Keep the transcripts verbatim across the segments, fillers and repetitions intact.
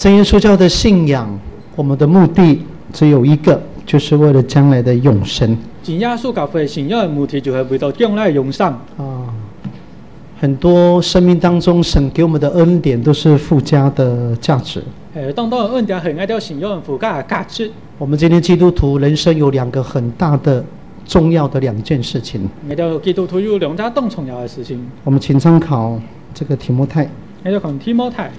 真耶稣教的信仰，我们的目的只有一个，就是为了将来的永生。 真耶稣教会信仰的目的就是为了将来的永生。 啊，很多生命当中神给我们的恩典都是附加的价值。 诶，当当恩典很爱到信仰的附加的价值。 我们今天基督徒人生有两个很大的、重要的两件事情。 爱到基督徒有两件更重要的事情。 我们请参考这个提摩太。 爱到看提摩太。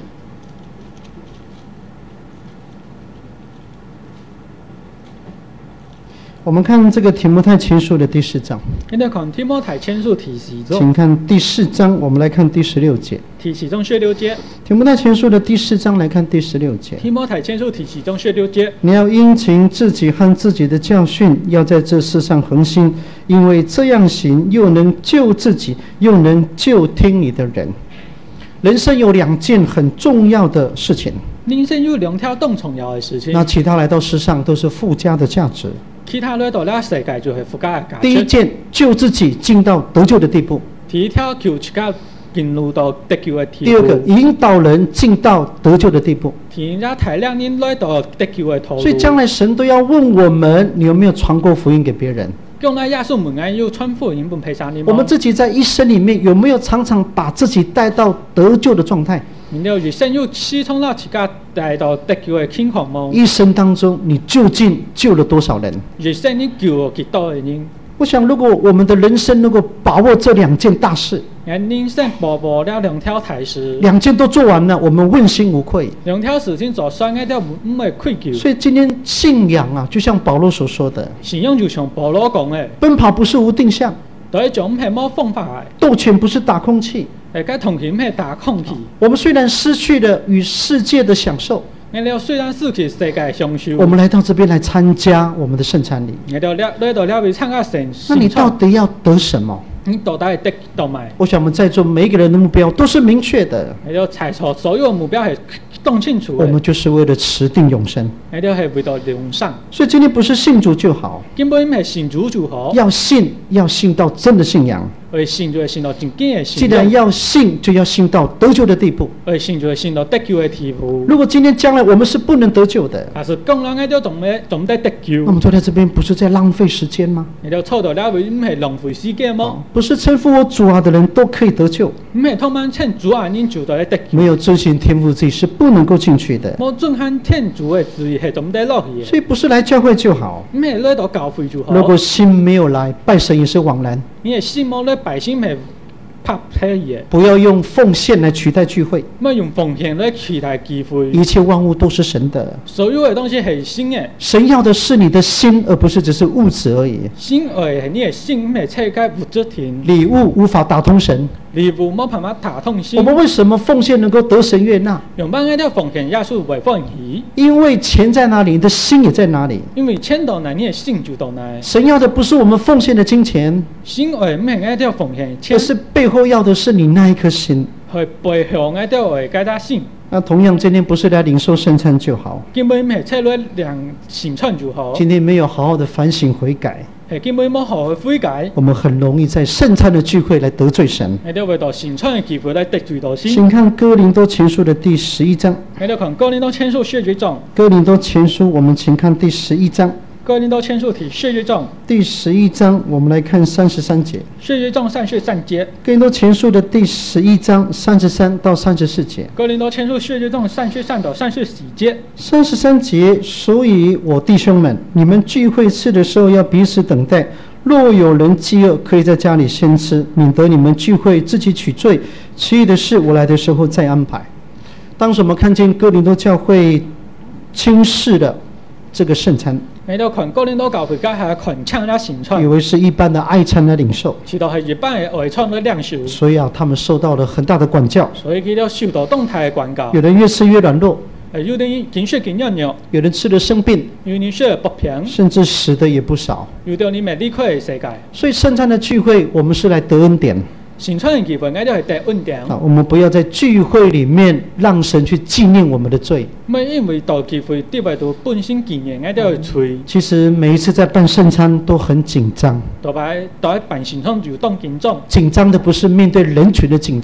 我们看这个提摩太前书的第四章。 爱到看提摩太前书第四章。 请看第四章，我们来看第十六节。 第四章十六节。 提摩太前书的第四章来看第十六节。 提摩太前书第四章十六节。 你要殷勤自己和自己的教训，要在这世上恒心，因为这样行，又能救自己，又能救听你的人。人生有两件很重要的事情。 人生有两条更重要的事情。 那其他来到世上都是附加的价值。 其他来到了世界就是附加的价值。 第一件，救自己进到得救的地步。 第一条，救自己进入到得救的地步。 第二个，引导人进到得救的地步。 第二，带领人来到得救的途路。 所以将来神都要问我们，你有没有传过福音给别人？ 将来耶稣问俺有传福音本陪上你吗？ 我们自己在一生里面有没有常常把自己带到得救的状态？ 你了一生有时常让自己带到得救的情况吗？ 一生当中，你究竟救了多少人？ 一生你救了几多人？ 我想，如果我们的人生能够把握这两件大事， 人生把握了两条大事， 两件都做完了，我们问心无愧。 两条事情做算，俺都唔会愧疚。 所以今天信仰啊，就像保罗所说的， 信仰就像保罗讲的， 奔跑不是无定向， 对，就唔系冇方法的。 斗拳不是打空气， 诶，该同时唔系打空气。 我们虽然失去了与世界的享受， 我们虽然失去世界享受， 我们来到这边来参加我们的圣餐礼。 我们来到了为参加圣。 那你到底要得什么？ 你到底得到没？ 我想我们在座每一个人的目标都是明确的。 你要猜错，所有目标是更清楚的。 我们就是为了持定永生。 你要是为了永生。 所以今天不是信主就好， 根本唔系信主就好。 要信，要信到真的信仰。 而信就系信到正经的信。 既然要信，就要信到得救的地步。 而信就系信到得救的地步。 如果今天将来我们是不能得救的， 还是讲人家仲没仲得得救？ 那么坐在这边不是在浪费时间吗？ 你就错到了为唔系浪费时间吗？ 不是称呼我主啊的人都可以得救， 唔系他们称主啊人就得得救。 没有遵循天父旨意是不能够进去的。 冇遵行天主的旨意系仲得落去的。 所以不是来教会就好， 唔系来到教会就好。 如果心没有来，拜神也是枉然。 你的心冇来拜神系。 不要用奉献来取代聚会， 莫用奉献来取代聚会。 一切万物都是神的， 所有的东西是神的。 神要的是你的心，而不是只是物质而已。 神爱系你的心，唔系切解物质田。 礼物无法打通神， 礼物冇办法打通心。 我们为什么奉献能够得神悦纳？ 用班嗰啲奉献耶稣为欢喜。 因为钱在哪里，你的心也在哪里。 因为钱到哪，你的心就到哪。 神要的不是我们奉献的金钱， 神爱唔系嗰啲奉献钱， 而是背后要的是你那一颗心。 去背后嗰啲为嗰啲心。 那同样，今天不是来领受圣餐就好， 根本唔系切来量圣餐就好。今天没有好好的反省悔改， 系根本冇好好悔改， 我们很容易在圣餐的聚会来得罪神。 你哋为到圣餐嘅聚会来得罪到神。 请看哥林多前书的第十一章。 你哋看哥林多前书十一章。 哥林多前书，我们请看第十一章。 哥林多前书第十一章。 第十一章，我们来看三十三节。 十一章三十三节。 哥林多前书的第十一章三十三到三十四节。 哥林多前书十一章三十三到三十四节。 三十三节，所以我弟兄们，你们聚会吃的时候要彼此等待。若有人饥饿，可以在家里先吃，免得你们聚会自己取罪。其余的事，我来的时候再安排。当时我们看见哥林多教会轻视了这个圣餐， 你到看哥林多教会家下群抢啦圣餐， 以为是一般的爱餐的领受， 知道系一般的爱餐的领受， 所以啊，他们受到了很大的管教， 所以佢哋受到动态的管教。 有人越吃越软弱， 有人紧血紧尿尿， 有人吃了生病， 有人血不平， 甚至死的也不少。 有的你咪离开世界。 所以圣餐的聚会，我们是来得恩典。 圣餐的聚会，我哋系得恩典。 啊，我们不要在聚会里面让神去纪念我们的罪。 唔因为到聚会对外头本身纪念，我哋去吹。 其实每一次在办圣餐都很紧张。 到摆到办圣餐就当紧张。 紧张的不是面对人群的紧张。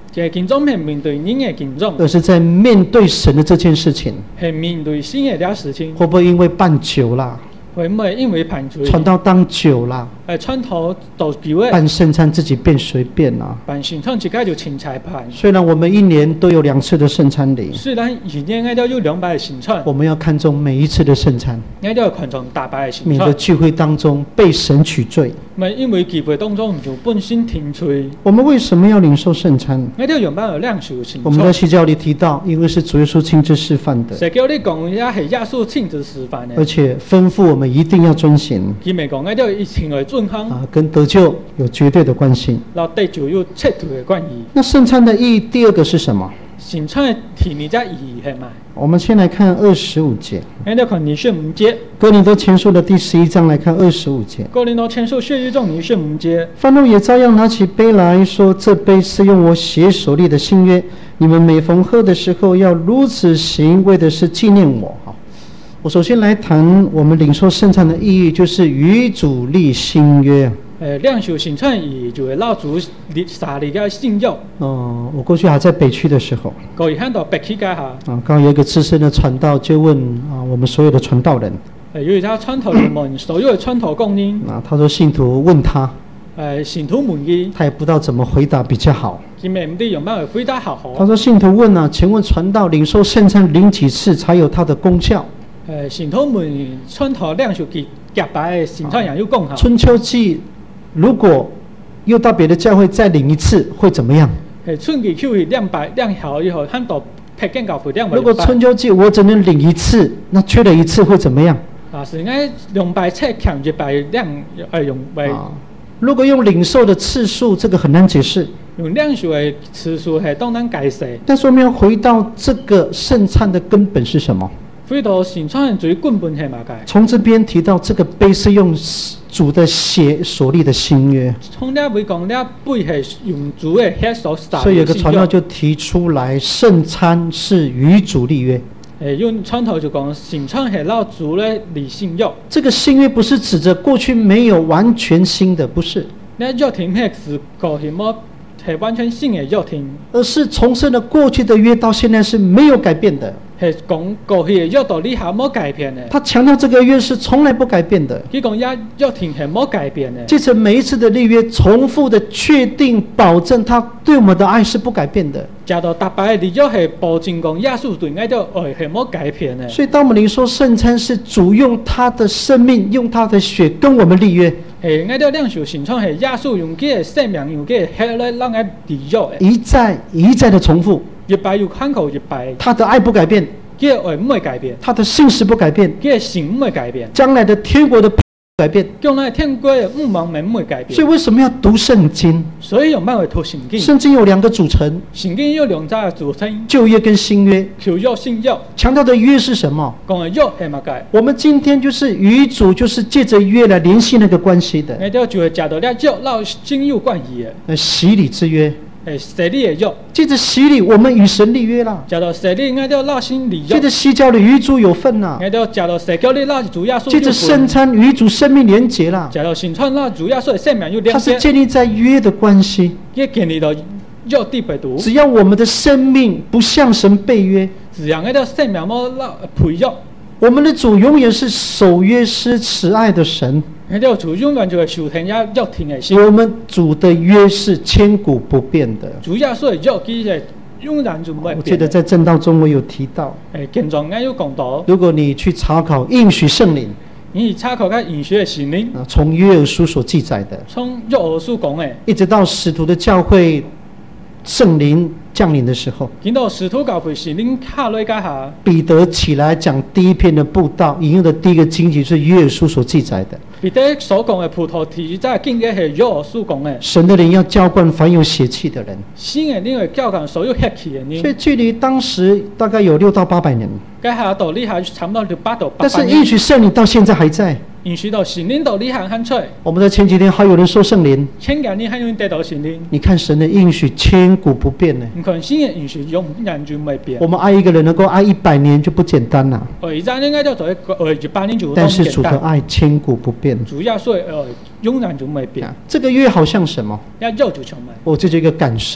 这个敬重係面對人嘅敬重， 而是在面对神的这件事情。 係面對神嘅啲事情， 会不会因为办酒啦、 會唔會因為犯罪？ 传道当酒啦、 誒傳統道教嘅办圣餐自己变随便啦？ 辦傳統自己就請裁判。 虽然我们一年都有兩次的圣餐禮， 雖然一年嗌都有兩百嘅傳傳， 我们要看重每一次的圣餐， 嗌都係群眾大百嘅傳免得傳， 聚會當中被神取罪。 咪因為聚會當中唔做本身停罪， 我们为什么要领受圣餐？ 嗌都用翻有兩數傳我们在傳。 西教里提到，因为是主耶穌親自示範的， 社交你講也係耶穌親自示範嘅， 而且吩咐我們一定要遵行佢咪講嗌都一前來遵行， 啊，跟得救有絕對的關係。 然後對就有切斷嘅關係。 那聖餐的意義，第二個是什麼？ 傳傳嘅題你在意義係咪？ 我們先來看二十五節， 嗌都看你選五節， 哥林多前書的第十一章來看二十五節。 哥林多前書血一中你選五節。 范路也照樣拿起杯來說：“這杯是用我血所立的新約，你們每逢喝的時候要如此行，為的是紀念我。”好，我首先來談我們領受聖餐的意義，就是與主立新約。 誒兩受傳傳義就係老主立撒利嘅信約。 哦、我過去還在北區的時候， 過去喺度北區街下， 啊，剛剛有一個資深的傳道就問啊，我們所有的傳道人， 誒有一家傳頭人問所有嘅傳頭供應， 啊，他說信徒問他， 誒信徒問佢， 他也不知道怎麼回答比較好。 佢咪唔知用乜去回答好好。 他說信徒問啊，請問傳道領受聖餐領幾次才有它的功效？ 誒信徒問傳頭兩受結夾擺嘅傳傳人有功效。 春秋季如果又到別的教會再領一次，會怎麼樣？ 誒春季去兩百兩效以後，喺度劈經教會兩百如果春秋季我只能領一次，那缺了一次會怎麼樣？ 啊，是應兩百尺強一百兩誒用為啊，如果用領受的次數，這個很難解釋。 用兩受嘅次數係當然解釋。 但是我們要回到這個聖餐的根本是什麼？ 回到傳傳最根本係乜嘢？ 從這邊提到這個杯是用主的血所立的新約， 從呢位講呢杯係用主嘅血所撒所以有個傳道就提出來，聖餐是與主立約。 誒用傳頭就講傳傳係老主咧立新約。 這個新約不是指着過去沒有完全新的，不是， 呢約庭係是過去冇係完全新嘅約庭， 而是重申了過去的約到現在是沒有改變的。 係講過去嘅約到呢下冇改變嘅。 他強調這個約是從來不改變的。 佢講一約庭係冇改變嘅。 借着每一次的立約，重複的確定保證他對我們的愛是不改變的。 直到大擺嘅立約係保證講耶穌對愛嘅愛係冇改變嘅。 所以當我們領受聖餐，是主用他的生命、用他的血跟我們立約。 係愛到兩受傳傳係耶穌用佢嘅生命、用佢嘅血來讓愛立約嘅。 一再一再的重複， 一擺又反口一擺， 他的愛不改變， 佢嘅愛唔會改變， 他的信實不改變， 佢嘅信唔會改變， 將來的天國的不改變。 將來天國嘅五望咪唔會改變。 所以為什麼要讀聖經？ 所以用乜去讀聖經？ 聖經有兩個組成， 聖經有兩隻組成， 舊約跟新約。 舊約、新約。 強調的約是什麼？ 講嘅約係乜嘅？ 我們今天就是與主，就是借着約來聯繫那個關係的。 我哋就係借到咧約，撈經有關係嘅。 呃，洗禮之約， 係洗禮嘅約。 借着洗禮，我們與神立約啦。 借到洗禮，我哋撈新立約。 借着洗腳禮，與主有份啦。 我哋借到洗腳禮，撈主耶穌有份。 借着聖餐，與主生命連結啦。 借到聖餐，撈主耶穌嘅生命有連結。 它是建立在約的關係。 一建立到約地背度。 只要我們的生命不向神背約， 只要我哋生命冇撈配約， 我們的主永遠是守約施慈愛的神。 我哋主永遠就係受聽也約聽嘅神。 我們主的約是千古不變的。 主耶穌嘅約佢係永遠就唔會變。 我記得在正道中我有提到， 誒，經常我有講到， 如果你去查考應許聖靈， 你查考嘅應許嘅聖靈， 啊，從約珥書所記載的， 從約珥書講嘅， 一直到使徒的教會聖靈降臨的時候， 見到使徒教會聖靈下來家下， 彼得起來講第一篇的布道，引用的第一個經節是約珥書所記載的。 彼得所講嘅葡萄提在經嘅係約珥書講嘅。 神的靈要澆灌凡有血氣的人， 神嘅靈係澆灌所有血氣嘅人。 所以距離當時大概有六到八百年。 家下到呢下差唔多就八到八但是百年。 應許聖靈到現在還在。 應許到聖靈到呢下喊出來。 我們在前幾天還有人受聖靈， 前幾年還有人得到聖靈。 你看神的應許千古不變呢。 你看神嘅應許永遠就唔會變。 我們愛一個人能夠愛一百年就不簡單啦。 我而家應該就做一個，我一百年就但是主的愛千古不變。 主要所以呃永遠就唔會變。 這個約好像什麼？ 一約就成為。 我這就一個感受。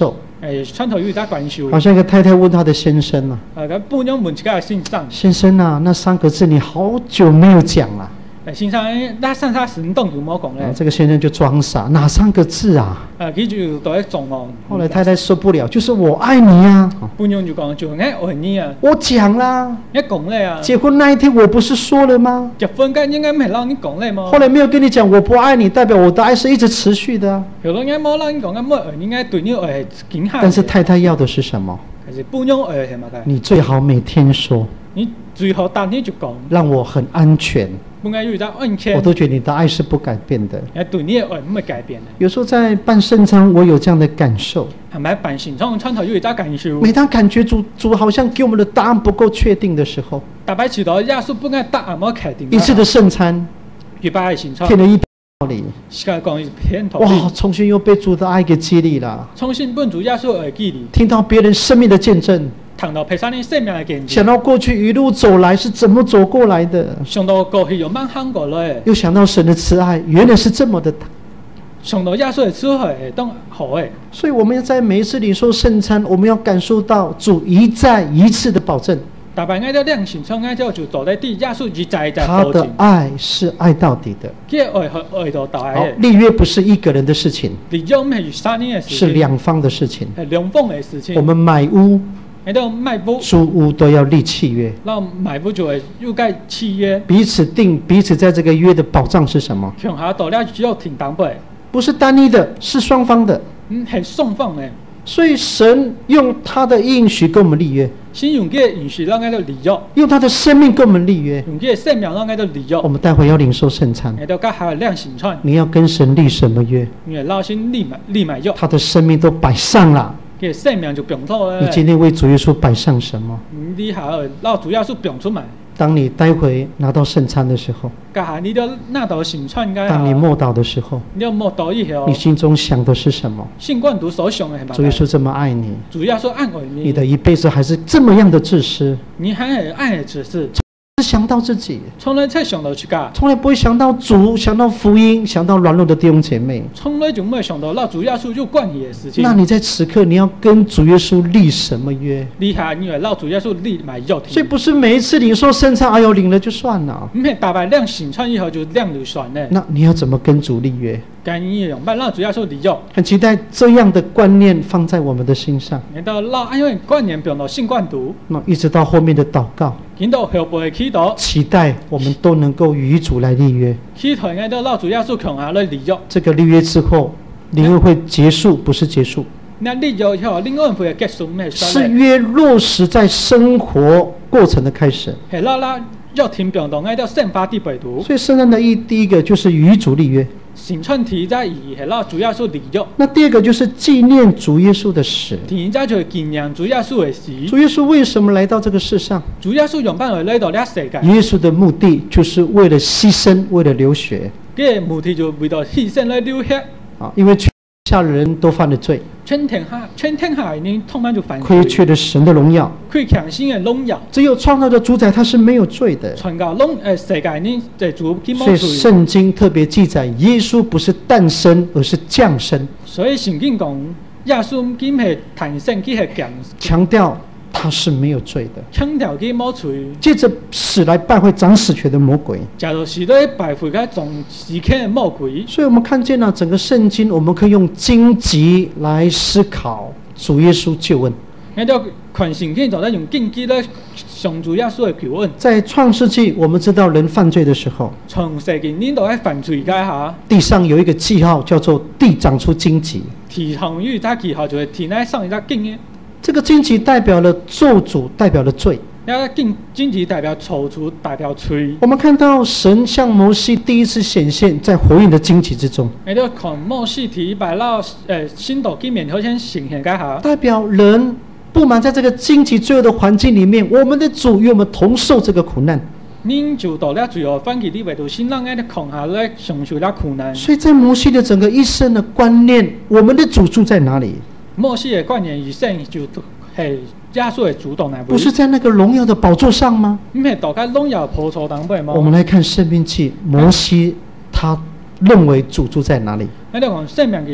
诶，穿头有一只关系。 好像一个太太问她的先生啊， 啊，咁半娘问一个先生， 先生啊，那三个字你好久没有讲了。 诶，先生，那三三神动有冇讲咧？ 这个先生就装傻，哪三个字啊？ 啊，佢就在喺撞我。 后来太太受不了，就是我爱你啊。 半娘就讲，就我爱你啊。 我讲啦， 一讲咧啊。 结婚那一天我不是说了吗？ 结婚嗰應該唔係讓你講咧嘛。 後來沒有跟你講我不愛你，代表我的愛是一直持續的啊。 有人應該冇讓你講，咁我應該對你愛係緊下。 但是太太要的是什麼？ 係是半娘愛係嘛？ 你最好每天說。 你最好當天就講。 讓我很安全。 本來有一個安全。 我都覺得你的愛是不改變的。 誒，對你嘅愛唔會改變的。 有時候在辦聖餐，我有這樣的感受。 係咪辦聖餐穿頭有一個感受？ 每當感覺主主好像給我們的答案不夠確定的時候， 大擺遲到耶穌不該答案冇確定。 一次的聖餐， 一擺聖餐， 騙了一道理。 講一片道理。哇！重新又被主的愛給激勵了。 重新被主耶穌愛激勵。 聽到別人生命的見證。 談到陪上你生命嘅見證， 想到過去一路走來是怎麼走過來的， 想到過去又慢行過來， 又想到神的慈愛原來是這麼的大， 想到耶穌嘅慈愛當好誒。 所以我們要在每一次領受聖餐，我們要感受到主一再一次的保證。 大白嗌到亮聖餐，嗌到就坐在地，耶穌一再一再保證。 他的愛是愛到底的。 佢愛係愛到底嘅。 立約不是一個人的事情， 立約唔係三年嘅事情， 是兩方的事情。 係兩方嘅事情。 我們買屋。 喺度賣屋， 租屋都要立契約。 那買屋就係要蓋契約， 彼此定彼此在這個約的保障是什麼？ 強下到了只有停當背， 不是單一的，是雙方的。 嗯，係雙方嘅。 所以神用他的應許跟我們立約， 先用嘅應許讓喺度立約， 用他的生命跟我們立約， 用嘅生命讓喺度立約。 我們待會要領受聖餐， 喺度加下亮聖餐。 你要跟神立什麼約？ 你老先立埋立埋約， 他的生命都擺上了。 生命就表出來。 你今天為主耶穌擺上什麼？ 你下讓主耶穌表出來。 當你待會拿到聖餐的時候， 你就拿到聖餐。 當你默禱的時候， 你默禱以後， 你心中想的是什麼？ 信觀讀所想的係嘛？ 主耶穌這麼愛你， 主耶穌愛你， 你的一輩子還是這麼樣的自私， 你還係愛自私。 想到自己， 從來才想到自己， 從來不會想到主，想到福音，想到軟弱的弟兄姐妹， 從來就沒有想到讓主耶穌有關係的事情。 那你在此刻你要跟主耶穌立什麼約？ 立下你要讓主耶穌立埋約。 所以不是每一次領受聖餐，哎呦領了就算了。 唔係大白亮聖餐以後就亮就算咧。 那你要怎麼跟主立約？ 咁你用辦讓主耶穌立約。 很期待這樣的觀念放在我們的心上。 你到讓因為觀念表到信觀讀， 那一直到後面的禱告。 見到後背祈禱， 期待我們都能夠與主來立約。 期待我哋讓主耶穌強下來立約。 這個立約之後，靈恩會結束，不是結束。 那立約以後，靈恩會結束咩？ 是約落實在生活過程的開始。 係啦啦，約停表到我哋聖法啲背讀。 所以聖餐的意第一個就是與主立約。 聖餐題在意係讓主耶穌立約。 那第二個就是紀念主耶穌的死。 第二就係紀念主耶穌的死。 主耶穌為什麼來到這個世上？ 主耶穌用辦法來到呢個世界。 耶穌的目的就是為了犧牲，為了流血。 嘅目的就為了犧牲來流血。 啊，因為全下人都犯了罪。 全天下全天下人通常就犯罪。 虧缺了神的榮耀。 虧欠神嘅榮耀。 只有創造的主宰他是沒有罪的。 創造龍誒世界呢就主佢冇罪。 所以聖經特別記載，耶穌不是誕生，而是降生。 所以聖經講耶穌佢係誕生，佢係降。 強調他是沒有罪的。 強調佢冇罪。 借着死來敗壞掌死權的魔鬼。 假如死來敗壞佢掌死權的魔鬼。所以我們看見了整個聖經，我們可以用荊棘來思考主耶穌救恩。 我哋看聖經就係用荊棘來想主耶穌的救恩。 在創世紀，我們知道人犯罪的時候， 從世紀呢度喺犯罪界下， 地上有一個記號，叫做地長出荊棘。 地上有一個記號就係地內上一個荊嘅。 這個荊棘代表了咒詛，代表了罪。 那荊荊棘代表咒詛，代表罪。 我們看到神向摩西第一次顯現在火焰的荊棘之中。 你都看摩西提白到誒新道見面，好像顯現解下。 代表人布滿在這個荊棘罪惡的環境裡面，我們的主與我們同受這個苦難。 您就到了最後反擊的維度，先讓我哋扛下來承受了苦難。 所以在摩西的整個一生的觀念，我們的主住在哪裡？ 摩西的觀念一生就係耶穌的主動來， 不是在那個榮耀的寶座上嗎？ 唔係到喺榮耀寶座當邊嗎？ 我們來看申命記，摩西他認為主住在哪裡？ 那你講申命記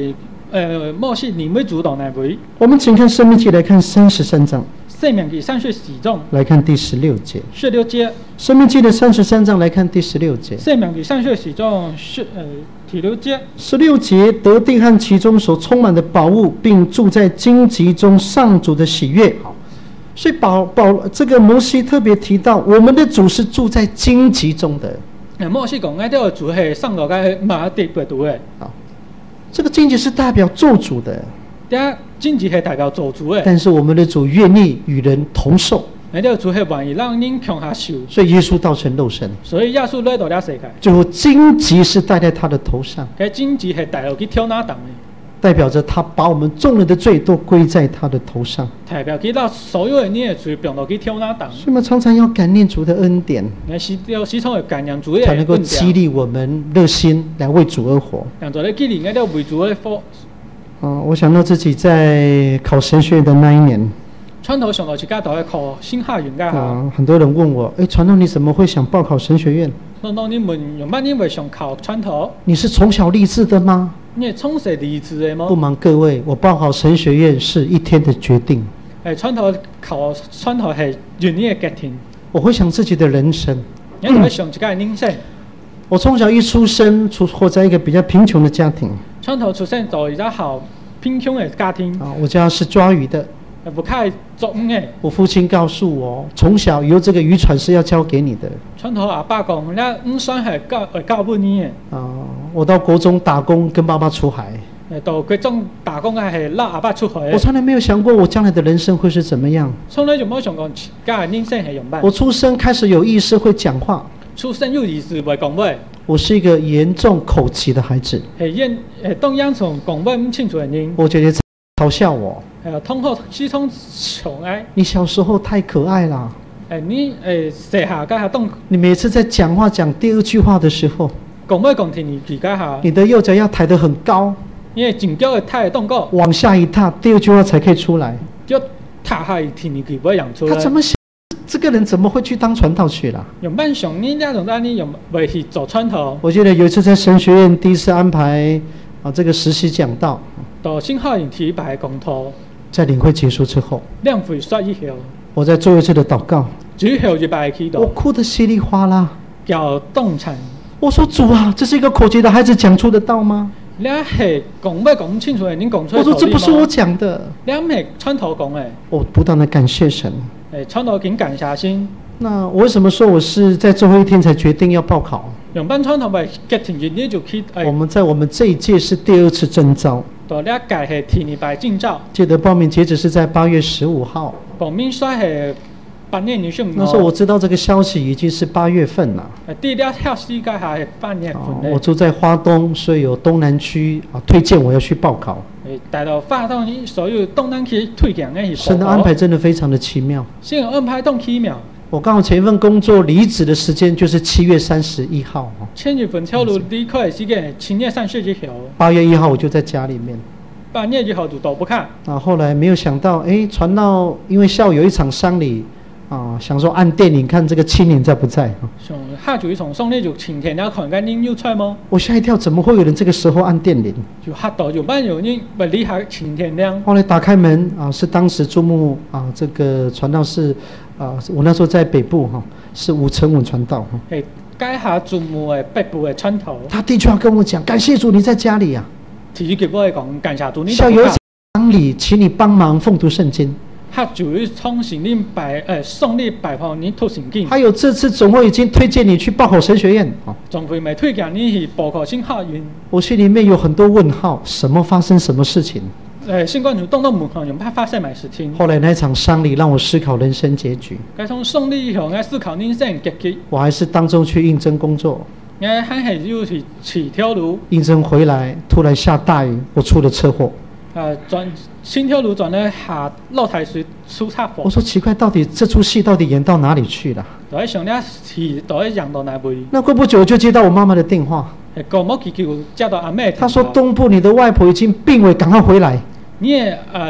呃，莫是你们主动来为。 我们请看《申命记》来看三十三章， 生命记三十四章来看第十六节。 十六节，《 申命记》的三十三章来看第十六节。 生命记三十四章十呃第六节。 十六节，得定和其中所充满的宝物，并住在荆棘中，上主的喜悦。好，所以保保这个摩西特别提到，我们的主是住在荆棘中的。 诶，摩西讲嗰啲主係上到嘅馬地不度嘅。 好，这个荆棘是代表做主的。 啲荊棘係代表做主嘅。 但是我们的主愿意与人同受。 誒，啲主係願意讓人共下受。 所以耶穌道成肉身。 所以耶穌來到了世界。 最後荊棘是戴在他的頭上。 嘅荊棘係帶落去挑那檔嘅。 代表着他把我們眾人的罪都歸在他的頭上。 代表佢到所有人嘅罪變落去挑那檔。 所以我們常常要感念主的恩典。 係要時常要感念主嘅恩典。 才能夠激勵我們熱心來為主而活。 讓做咧激勵，要為主而活。 嗯，我想到自己在考神學院的那一年。 傳統上到自家都係考新校園嘅啊，很多人問我，誒，傳統你怎麼會想報考神學院？ 傳統你問用乜你會想考傳統？ 你是從小立志的嗎？ 你係從小立志的嗎？ 不瞞各位，我報考神學院是一天的決定。 誒，傳統考傳統係願意嘅決定。 我會想自己的人生。 你就會想自己嘅人生。 我從小一出生，出活在一個比較貧窮的家庭。 傳統出生在一個好貧窮嘅家庭。 啊，我家是抓魚的。 不開做魚嘅。 我父親告訴我，從小以後這個漁船是要交給你的。 傳統阿爸講，你漁船係交係交俾你嘅。 啊，我到國中打工，跟爸爸出海。 誒，到國中打工嘅係拉阿爸出海。 我從來沒有想過我將來的人生會是怎麼樣。 從來就冇想過家人生係點辦。 我出生開始有意識會講話。 出生有意識會講話。 我是一個嚴重口吃的孩子。 係因誒當養從講話唔清楚嘅人。 我姐姐嘲笑我。 誒，通學始終寵愛。 你小時候太可愛啦。 誒，你誒細下家下當。 你每次在講話講第二句話的時候， 講話講聽你自家下。 你的右腳要抬得很高。 因為前腳嘅抬動高。 往下一踏，第二句話才可以出來。 就踏下一聽你佢唔會揚出來。 他怎麼想？這個人怎麼會去當傳道去了？ 用班上呢兩種單你用會去做傳道。 我記得有一次在神學院第一次安排啊，這個實習講道。 到新校園提排講道。 在領會結束之後， 兩會說以後， 我在做一次的禱告， 最後一拜祈禱， 我哭得稀里嘩啦， 叫動產。 我說主啊，這是一個口吃的孩子講出得到嗎？ 你係講唔講清楚嘅，你講出嚟。 我說這不是我講的， 你唔係傳道講嘅。我不斷地感謝神。 誒，傳道經感謝先。 那我為什麼說我是在最後一天才決定要報考？ 用班傳道咪決定咗呢就去。 我們在我們這一屆是第二次徵召。 到呢一屆係第二拜徵召。 記得報名截止是在八月十五號。 報名說係八月二十五號。 那時候我知道這個消息已經是八月份了。 第一條消息該係八月份。 我住在花東，所以有東南區啊推薦我要去報考。 誒，帶到花東所有東南區推薦嘅去報考。 神的安排真的非常的奇妙。 神安排都奇妙。 我剛好前一份工作離職的時間就是七月三十一號。 前一份跳路離開的時間七月三十一號。 八月一號我就在家裡面。 八月一號就都不看。 啊，後來沒有想到，哎，傳道因為下午有一場喪禮，啊，想說按電影看這個青年在不在啊。 上下晝一場喪禮就晴天了，看看您有出嗎？ 我嚇一跳，怎麼會有人這個時候按電鈴？ 就嚇到就班有人不離開晴天亮。 後來打開門啊，是當時注目啊，這個傳道是啊，我那時候在北部哈、啊，是吳成文傳道哈。 誒，該下注目誒北部誒傳道。 他第一句話跟我講：感謝主，你在家裡啊。 第一句話講感謝主，你下有一場喪禮，請你幫忙奉讀聖經。 他就會從神靈擺誒送禮擺放你讀聖經。 還有這次總會已經推薦你去報考神學院，哦， 總會咪推薦你去報考新校園。 我心裡面有很多問號，什麼發生什麼事情？ 誒，新冠就動到門口，又怕發生咩事情？ 後來那場喪禮讓我思考人生結局。 該從送禮以後，該思考人生結局。 我還是當中去應徵工作。 我還係要去去條路。 應徵回來，突然下大雨，我出了車禍。 啊，轉新條路轉咧下落台水出車禍。 我說奇怪，到底這出戲到底演到哪裡去了？ 都喺上咧戲都喺演到哪裡？ 那過不久就接到我媽媽的電話。 係過冇幾久接到阿妹。 她說東部你的外婆已經病危，趕快回來。 你誒、呃、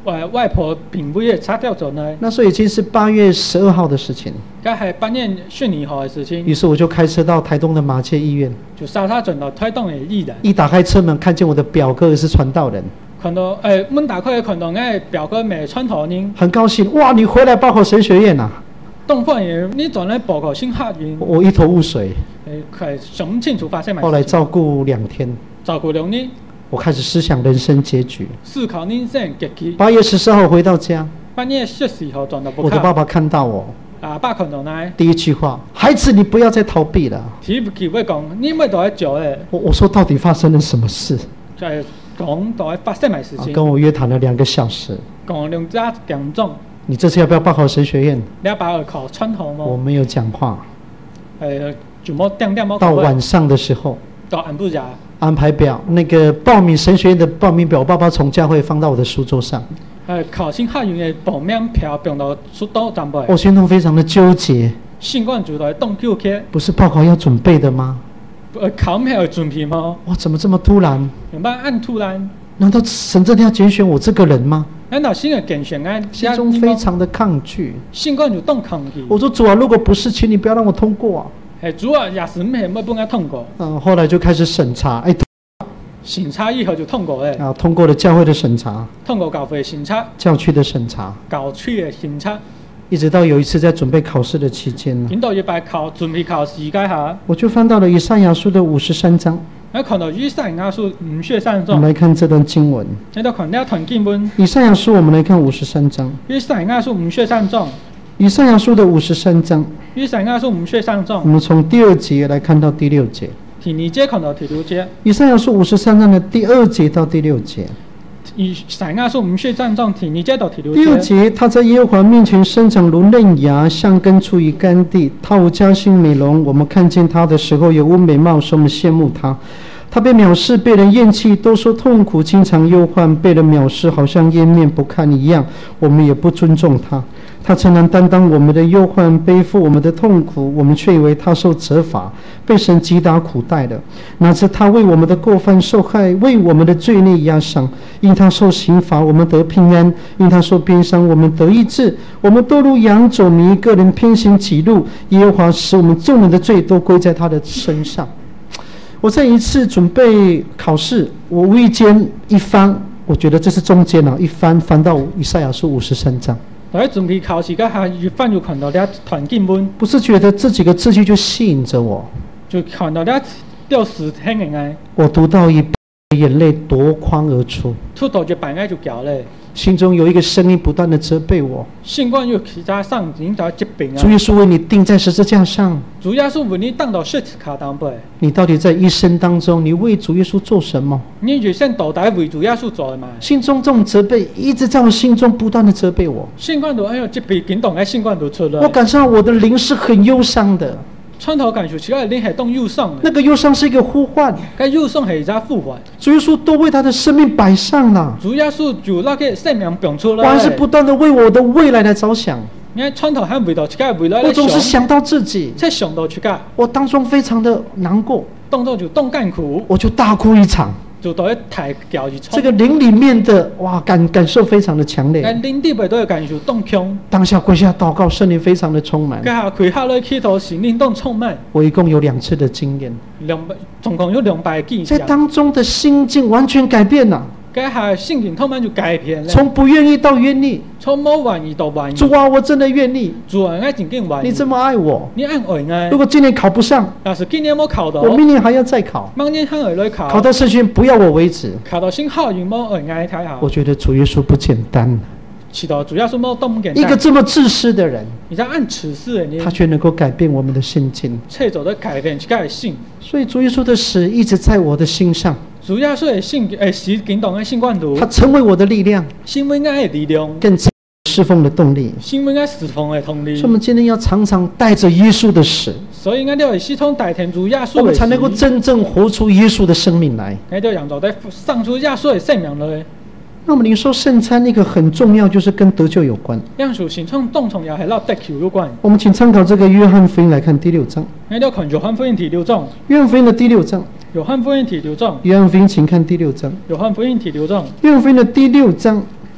外外婆平妹嘅拆掉咗呢， 那时候已经是八月十二号的事情。 咁係八年十年後嘅事情。 于是我就开车到台东的马街医院， 就沙沙進到推動嘅醫人。 一打开车门，看见我的表哥也是传道人， 看到誒門打開看到嘅表哥咪傳道人， 很高兴，哇，你回来報考神學院啊！ 東方人呢陣咧報考新學院， 我一头雾水。 誒佢想唔清楚發生咩事。 後來照顧兩天， 照顧兩年， 我開始思想人生結局。 思考人生結局。 八月十四號回到家， 半夜十時號轉到我的爸爸看到我， 阿爸看到呢， 第一句話：孩子，你不要再逃避了。 提佢會講，你咪都喺做誒。 我我說到底發生了什麼事？ 就係講到喺發生咩事情。 跟我約談了兩個小時。 講兩家兩鐘。 你這次要不要報考神學院？ 你要把我考傳統嗎？ 我沒有講話。 誒，就冇點點冇。 到晚上的時候， 到安布家安排表，那個報名神學院的報名表，我爸爸從教會放到我的書桌上。 誒，考新學院嘅報名票放到書桌上邊。 我心中非常的糾結。 新冠組來動糾結。 不是報考要準備的嗎？ 誒，考咩要準備嗎？ 哇，怎麼這麼突然？ 有冇按突然？ 難道神真的要揀選我這個人嗎？ 難道新嘅揀選案？ 心中非常的抗拒。 新冠就動抗拒。 我說主啊，如果不是，請你不要讓我通過啊。 誒，主啊，也是咩冇幫我通過。 嗯，後來就開始審查，哎， 審查以後就通過誒。 啊，通過了教會的審查， 通過教會嘅審查， 教區的審查， 教區嘅審查。 一直到有一次在準備考試的期間呢， 見到一擺考準備考試階下， 我就翻到了以賽亞書的五十三章。 我看到以賽亞書五十三章。 我們來看這段經文。 你都看呢一段經文。 以賽亞書，我們來看五十三章。 以賽亞書五十三章。 以賽亞書的五十三章。 以賽亞書五十三章。 我們從第二節來看到第六節。 第二節看到第六節。 以賽亞書五十三章的第二節到第六節。 以賽亞書五十三章第二節到第六節。 第二節，他在耶和華面前生長如嫩芽，像根出於乾地。他無佳馨美容，我們看見他的時候有無美貌，使我們羨慕他。他被藐視，被人厭棄，都說痛苦，經常憂患，被人藐視，好像湮滅不堪一樣。我們也不尊重他。他誠然擔當我們的憂患，背負我們的痛苦，我們卻以為他受責罰，被神擊打苦待了。哪知他為我們的過犯受害，為我們的罪孽壓傷。因他受刑罰，我們得平安；因他受鞭傷，我們得醫治。我們都如羊走迷，個人偏行己路。耶和華使我們眾人的罪都歸在他的身上。我在一次準備考試，我無意間一翻，我覺得這是中間啊，一翻翻到以賽亞書五十三章。 喺準備考試嗰下，越翻越看到呢一段經文， 不是覺得這幾個字句就吸引着我， 就看到呢吊死聽人愛。我讀到一半，眼淚奪眶而出， 出到就白眼就掉咧。 心中有一個聲音不斷地責備我。 新冠又其他上引導疾病啊。 主耶穌為你釘在十字架上。 主耶穌為你當到十字架當背。 你到底在一生當中，你為主耶穌做什麼？ 你人生到底為主耶穌做嘛？ 心中這種責備一直在我心中不斷地責備我。 新冠度哎呦，疾病驚動喺新冠度出來。 我感受到我的靈是很憂傷的。 穿頭感受起來，你係動憂傷。 那個憂傷是一個呼喚， 該憂傷係一個呼喚。 主耶穌都為他的生命擺上了。 主耶穌就那個生命表出來。 我還是不斷的為我的未來來着想。 你看穿頭還為到自己未來。 我總是想到自己， 才想到自己。 我當中非常的難過， 當中就動幹苦， 我就大哭一場。 就到一抬腳一衝。 這個靈裡面的哇感感受非常的強烈。 靈裡邊都有感受動強。 當下跪下禱告，聖靈非常的充滿。 佢下跪下來祈禱，聖靈都充滿。 我一共有兩次的經驗， 兩總共有兩百經驗。 在當中的心境完全改變了。 佢下心境突然就改變了。 從不願意到願意。 從冇願意到願意。 主啊，我真的願意。 主啊，我真經願意。 你這麼愛我， 你愛我愛。 如果今年考不上， 要是今年冇考到， 我明年還要再考。 明年還要來考。 考到聖學院不要我為止。 考到新校園冇愛愛睇下。 我覺得主耶穌不簡單。 祈禱主耶穌冇咁簡單。 一個這麼自私的人， 你在按此事的人， 他卻能夠改變我們的心境。 徹走的改變自己的心。所以主耶穌的死一直在我的心上。 主耶穌的信誒死感動嘅信觀度， 他成為我的力量， 成為我的力量， 更侍奉的動力， 成為我侍奉的動力。 所以，我們今天要常常帶着耶穌的死， 所以我哋要系統代替主耶穌的死， 我們才能夠真正活出耶穌的生命來。 我哋要讓到底生出耶穌的生命來。 那麼，領受聖餐一個很重要，就是跟得救有關。 領受聖餐當重要係攞得救有關。 我們請參考這個約翰福音來看第六章。 我哋要看約翰福音第六章。 約翰福音的第六章。 約翰福音第六章。 約翰福音，請看第六章。 約翰福音第六章。 約翰福音的第六章。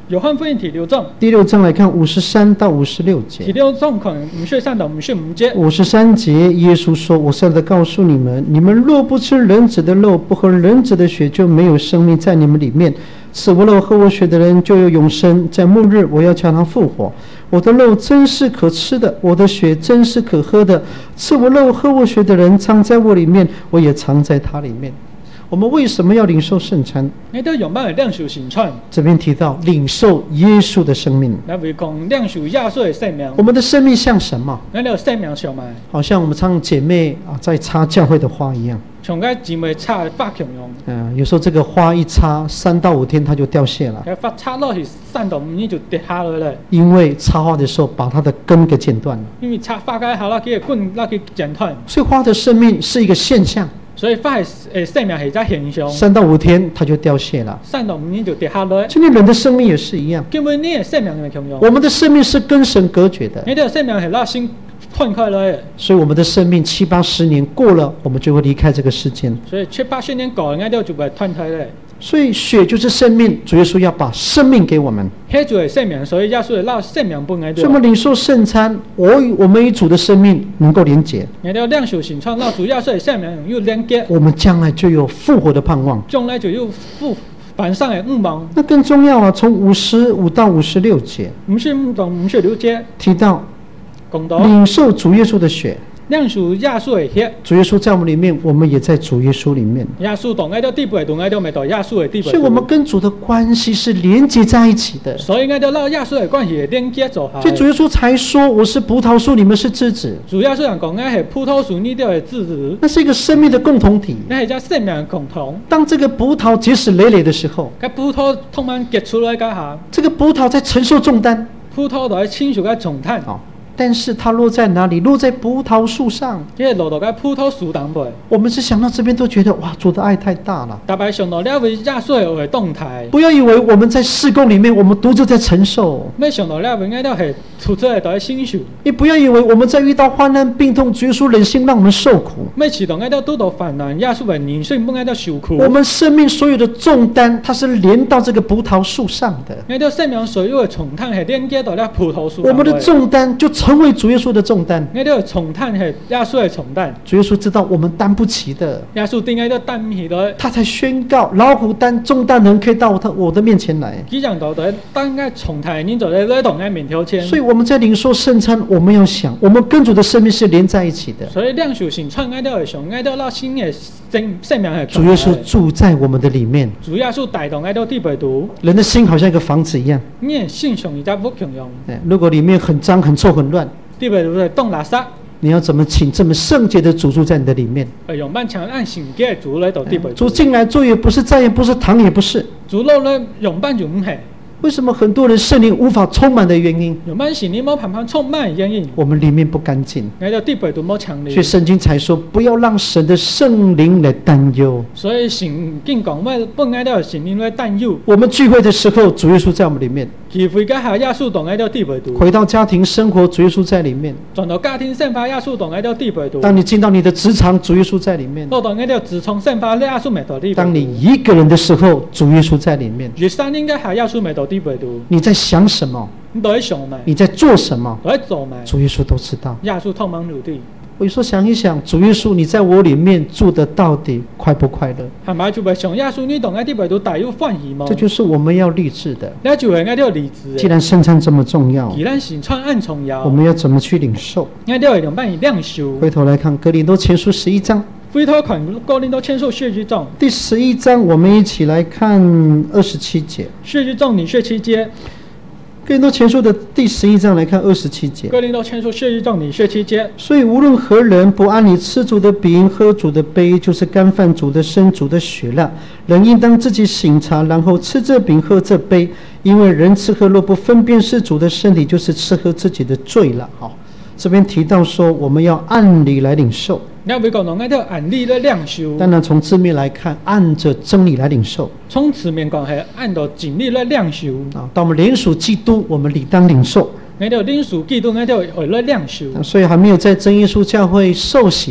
约翰福音第六章， 第六章来看五十三到五十六节。 第六章可能五十三到五十五节。 五十三节，耶稣说：“我现在告诉你们，你们若不吃人子的肉，不喝人子的血，就没有生命在你们里面。吃我肉、喝我血的人，就有永生。在末日，我要叫他复活。我的肉真是可吃的，我的血真是可喝的。吃我肉、喝我血的人，藏在我里面，我也藏在他里面。”我们为什么要领受圣餐？ 你都用办法领受圣餐。 这边提到领受耶稣的生命。 那为讲领受耶稣的生命。 我们的生命像什么？ 那了生命像嘛？ 好像我们唱姐妹啊，在插教会的花一样。 像个姊妹插的发球用。 嗯，有时候这个花一插，三到五天它就掉谢了。 发插落去三到五年就跌下来了。 因为插花的时候把它的根给剪断了。 因为插花开好了，给棍那给剪断。 所以花的生命是一个现象。 所以花的诶生命是一个现象。 三到五天它就掉谢了。 三到五年就跌下来。 今天人的生命也是一样。 根本你的生命是同样。 我们的生命是跟神隔绝的。 你的生命是拉心断开来的。 所以我们的生命七八十年过了，我们就会离开这个世间。 所以七八十年过，俺就就会断开了。 所以血就是生命，主耶稣要把生命给我们。 血就是生命，所以耶稣要生命本来。 所以我们领受圣餐，我与我们与主的生命能够连结。 俺要领受圣餐，那主耶稣的生命有连结。 我们将来就有复活的盼望。 将来就有复返上的盼望。 那更重要啊！从五十五到五十六节， 五十五到五十六节提到讲到领受主耶稣的血。 领受耶稣的血， 主耶稣在我们里面，我们也在主耶稣里面。 耶稣同爱到地位，同爱到未到耶稣的地位。 所以，我们跟主的关系是连接在一起的。 所以，爱到拉耶稣的关系连接走下。 所以，主耶稣才说：“我是葡萄树，你们是枝子。” 主耶稣人讲爱是葡萄树，你就是枝子。 那是一个生命的共同体。 那是一个生命的共同。 当这个葡萄结实累累的时候， cái葡萄通慢结出来家下， 这个葡萄在承受重担。 葡萄就喺承受嘅重担。 哦。但是它落在哪里？落在葡萄树上。 即係落到喺葡萄樹上邊。 我們是想到這邊都覺得哇，主的愛太大了。 特別想到呢位耶穌嘅動態。 不要以為我們在事工裡面，我們獨自在承受。 咩想到呢位應該係出出嚟在承受。 你不要以為我們在遇到患難病痛，主耶穌忍心讓我們受苦。 咩時當喺度都到患難，耶穌係忍心幫喺度受苦。 我們生命所有的重擔，它是連到這個葡萄樹上的。 喺度生命所有嘅重擔係連接到呢葡萄樹。 我們的重擔就成為主耶穌的重擔。 喺度重擔係耶穌嘅重擔。 主耶穌知道我們擔不起的。 耶穌點解都擔唔起的？ 他才宣告老虎擔重擔人可以到他我的面前來。 幾樣到底當嘅重擔，你就在呢同嘅面頭前。 所以我們在領受聖餐，我們要想，我們跟主的生命是連在一起的。 所以領受聖餐，愛到係上，愛到拉新嘅生生命係。 主耶穌住在我們的裡面。 主耶穌帶動愛到地北度。 人的心好像一個房子一樣。 你嘅心上而家不強用。 如果裡面很髒、很臭、很亂， 地北度係當垃圾。 你要怎麼請這麼聖潔的主住在你的裡面？ 用班強按聖潔主來到地北度。 主進來，主也不是，再也不是，糖也不是。 主落來用班就唔係。 為什麼很多人聖靈無法充滿的原因？ 有蠻聖靈冇盼盼充滿的原因。 我們裡面不乾淨。 來到地北度冇強烈。 所以聖經才說，不要讓神的聖靈來擔憂。 所以聖經講咩？不愛到聖靈來擔憂。 我們聚會的時候，主耶穌在我們裡面。 聚會嘅下，耶穌同愛到地北度。 回到家庭生活，主耶穌在裡面。 轉到家庭生活，耶穌同愛到地北度。 當你進到你的職場，主耶穌在裡面。 到到愛到職場生活，耶穌未到地北度。 當你一個人的時候，主耶穌在裡面。 越山應該係耶穌未到地北度。 你在想什麼？ 你在想咩？ 你在做什麼？ 我在做咩？ 主耶穌都知道。 耶穌通往努力。 我有時候想一想，主耶穌，你在我裡面住的到底快不快樂？ 係咪就係想耶穌你同喺地北度大有歡喜嗎？ 這就是我們要立志的。 那就係愛到立志。 既然聖餐這麼重要， 既然聖餐咁重要， 我們要怎麼去領受？ 愛到係兩班以領受。 回頭來看哥林多前書十一章。 回頭看哥林多前書十一章。 第十一章，我們一起來看二十七節。 十一章第十七節。 哥林多前書的第十一章來看二十七節。 哥林多前書十一章第十七節。 所以無論何人不按理吃主的餅，喝主的杯，就是干犯主的身、主的血了。人應當自己省察，然後吃這餅，喝這杯。因為人吃喝若不分辨是主的身體，就是吃喝自己的罪了。好，這邊提到說我們要按理來領受。 那會講到按照按理來領受。 當然從字面來看，按着真理來領受。 從字面講係按照真理來領受。 啊，當我們連屬基督，我們理當領受。 按照連屬基督，按照來領受。 所以還沒有在真耶穌教會受洗的，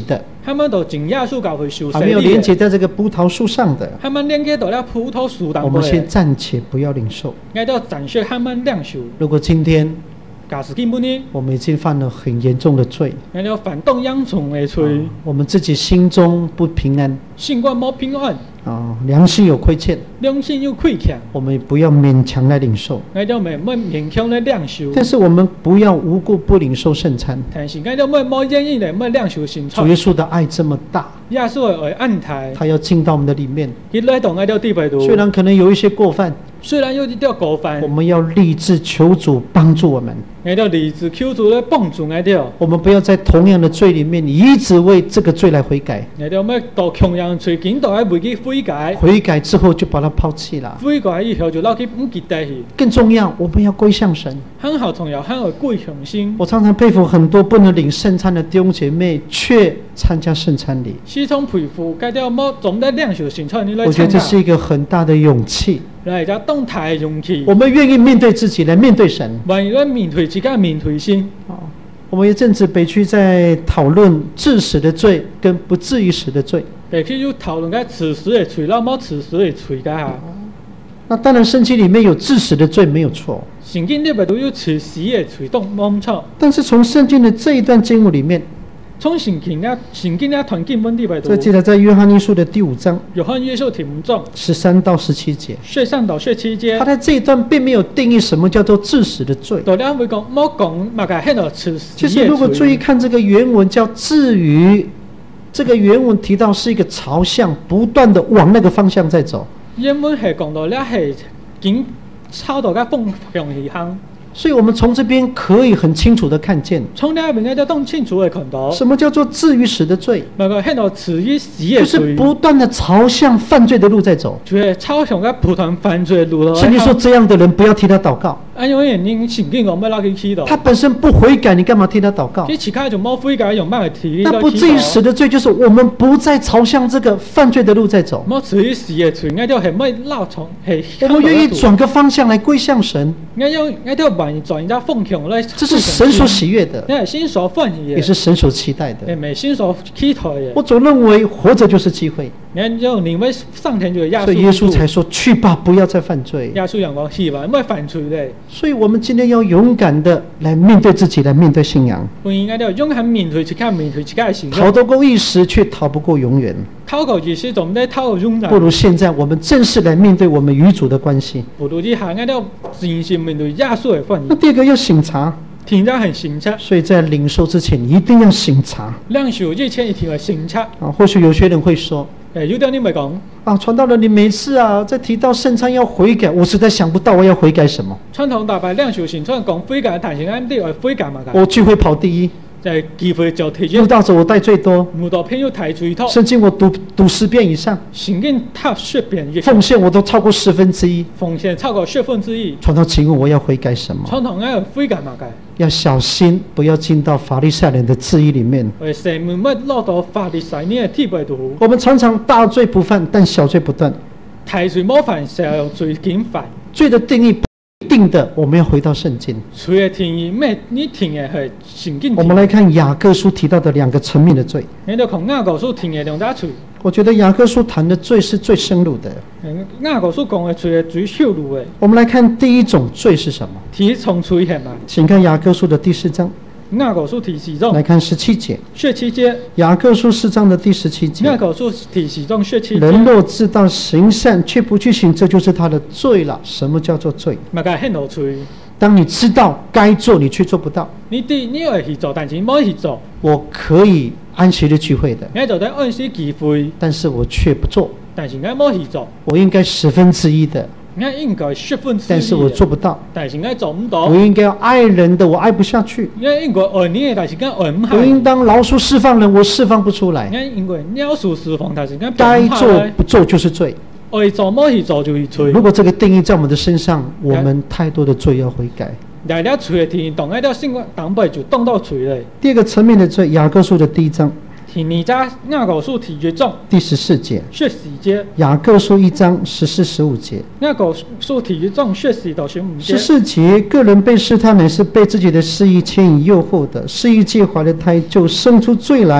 他们都进耶稣教会受洗还没有连接在这个葡萄树上的， 他们连接到了葡萄树当中。 我们先暂且不要领受。 我要暂时他们领受。 如果今天假使根本呢， 我们已经犯了很严重的罪， 我要反动养虫的罪， 啊，我们自己心中不平安， 心肝无平安， 啊，良心有亏欠， 良心有亏欠， 我们不要勉强来领受。 我要没没勉强来领受。 但是我们不要无故不领受圣餐。 但是我要没没愿意的没领受圣餐。 主耶稣的爱这么大， 耶稣的爱安泰， 他要进到我们的里面。 他来动我的地位度， 虽然可能有一些过犯， 虽然有一点过犯， 我们要立志求主帮助我们。 我要立志求主来帮助我哋。 我们不要在同样的罪里面一直为这个罪来悔改。 我要咩到同样罪，见到喺为佢悔改。 悔改之后就把它抛弃了。 悔改以后就捞佢唔记得去。 更重要，我们要归向神。 很好重要，很有归向心。 我常常佩服很多不能领圣餐的弟兄姐妹，却参加圣餐礼。 时常佩服，该条冇总在领受圣餐，你来我觉得这是一个很大的勇气。 来家动态勇气。 我们愿意面对自己，来面对神。 愿意来面对自己，面对神。 哦，我们有阵子北区在讨论致死的罪跟不至于死的罪。 北区有讨论个致死的罪，那冇致死的罪噶哈。 那当然，圣经里面有致死的罪没有错。 圣经里边都有致死的罪，都冇错。 但是从圣经的这一段经文里面， 从圣经啊，圣经啊，团经文里边， 这记得在约翰一书的第五章， 约翰一书第五章十三到十七节， 十三到十七节， 他在这一段并没有定义什么叫做致死的罪。 大家会讲，冇讲，嘛个喺度致死。 其实如果注意看这个原文，叫至于，这个原文提到是一个朝向，不断的往那个方向在走。 原文系讲到咧，系经抄到个方向去行。 所以我们从这边可以很清楚的看见， 从那边就当清楚的看到， 什么叫做至于死的罪？ 那个看到至于死的罪， 就是不断的朝向犯罪的路在走。 就是朝向个不断犯罪的路咯。 甚至说这样的人不要替他祷告。 因为人圣经讲要拉佢祈祷， 他本身不悔改，你干嘛替他祷告？ 佢其他就冇悔改，用乜去替那不至于死的罪，就是我们不再朝向这个犯罪的路在走。 冇至于死的罪，我就系乜绕从系。 我们愿意转个方向来归向神。 我要我就愿意转一个方向来。 这是神所喜悦的， 那心所欢喜的， 也是神所期待的。 也没心所期待的。 我总认为活着就是机会。 你就认为上天就耶稣， 所以耶稣才说：“去吧，不要再犯罪。” 耶稣讲过：“去吧，唔好犯罪嘞。” 所以，我们今天要勇敢的来面对自己，来面对信仰。 我应该要勇敢面对自己，面对自己的信仰。 逃得过一时，却逃不过永远。 逃过一时，总得逃过永远。 不如现在，我们正式来面对我们与主的关系。 不如之下，我要真心面对耶稣的关系。 那第二个要省察。 听着很省察， 所以在领受之前一定要省察。 领受之前一定要省察。 啊，或许有些人会说， 诶，有啲人咪讲， 啊，传道人，你每次啊在提到圣餐要悔改，我实在想不到我要悔改什么。 传统大白领受圣餐讲悔改，但是俺哋要悔改嘛？ 我聚会跑第一。 在机会就提慕道者我带最多， 慕道篇又提最多， 圣经我读读十遍以上， 圣经读十遍以上， 奉献我都超过十分之一， 奉献超过十分之一。 传道，请问我要悔改什么？ 传统要悔改嘛？改要小心，不要进到法利赛人的质疑里面。 为什么落到法利赛人的地位度？ 我们常常大罪不犯，但小罪不断。 大罪冇犯，小罪紧犯。 罪的定义不定的，我们要回到圣经。 罪的定义咩？你听的系圣经。 我们来看雅各书提到的两个层面的罪。 你就看雅各书听的两大罪。 我觉得雅各书谈的罪是最深入的。 雅各书讲的罪最深入的。 我们来看第一种罪是什么？ 第一种罪系嘛？ 请看雅各书的第四章。 雅各书第四章。 来看十七节。 十七节。 雅各书四章的第十七节。 雅各书第四章十七节。 人若知道行善却不去行，这就是他的罪了。什么叫做罪？ 嘛个很多罪。 当你知道该做，你却做不到。 你对你要去做，但是冇去做。 我可以安息日聚会的， 我就在按时聚会， 但是我却不做。 但是我冇去做。 我应该十分之一的， 我应该十分之一， 但是我做不到。 但是我做唔到。 我应该要爱人的，我爱不下去。 我应该爱你的，但是我爱唔下。 我应当饶恕释放人，我释放不出来。 我应该饶恕释放，但是我该做不做就是罪。 爱做冇去做就是罪。 如果这个定义在我们的身上，我们太多的罪要悔改。 大家罪的天，当一条性格当辈就当到罪嘞。 第二个层面的罪，雅各书的第一章。 第二章雅各书第一章第十四节。 十四节。 雅各书一章十四十五节。 雅各书第一章十四到十五节。 十四节，个人被试探乃是被自己的私意牵引诱惑的，私意借怀的胎就生出罪来，